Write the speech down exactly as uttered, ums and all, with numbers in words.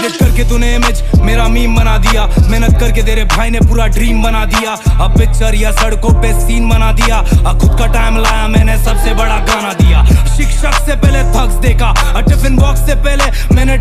Edit करके तूने image मेरा मीम बना दिया, मेहनत करके तेरे भाई ने पूरा ड्रीम बना दिया। अब पिक्चर या सड़कों पे सीन बना दिया, अब खुद का टाइम लाया मैंने सबसे बड़ा गाना दिया। शिक्षक से पहले थक्स देखा, टिफिन बॉक्स से पहले मैंने